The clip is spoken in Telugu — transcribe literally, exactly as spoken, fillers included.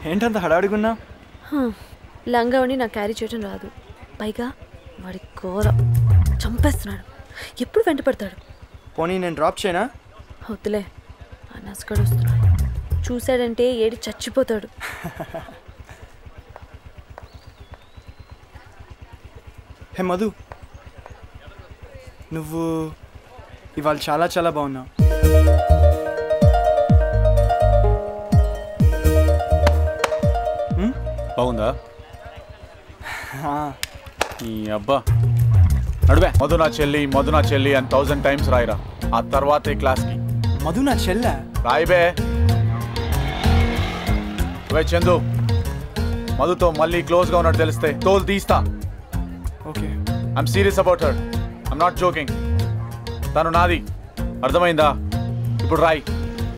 ఏంటంత హడావిడిగున్నా? లంగావని నాకు క్యారీ చేయడం రాదు, పైగా వాడి కూర చంపేస్తున్నాడు, ఎప్పుడు వెంట పడతాడు. పోనీ నేను డ్రాప్ చేయనా? వద్దులే, ఆ నసగాడు వస్తున్నాడు, చూశాడంటే ఏడి చచ్చిపోతాడు. హే మధు, నువ్వు ఇవాళ చాలా చాలా బాగున్నావు. బాగుందా? ఈ అబ్బా నడువే. మధు నా చెల్లి, మధు నా చెల్లి అని థౌజండ్ టైమ్స్ రాయిరా, ఆ తర్వాత ఈ క్లాస్కి. మధు నా చెల్ల రాయిబే. వే చందు, మధుతో మళ్ళీ క్లోజ్గా ఉన్నట్టు తెలిస్తే తోలు తీస్తా. Okay, I'm serious about her, I'm not joking. తను నాది, అర్థమైందా? ఇప్పుడు రాయి.